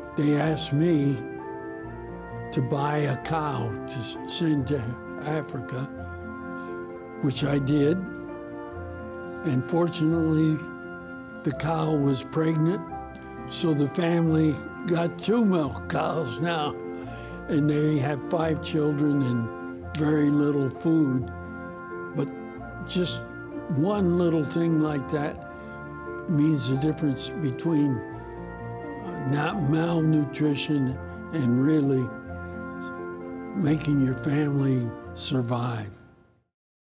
They asked me to buy a cow to send to Africa, which I did. And fortunately, the cow was pregnant, so the family got 2 milk cows now. And they have 5 children and very little food. But just one little thing like that means the difference between not malnutrition and really making your family survive.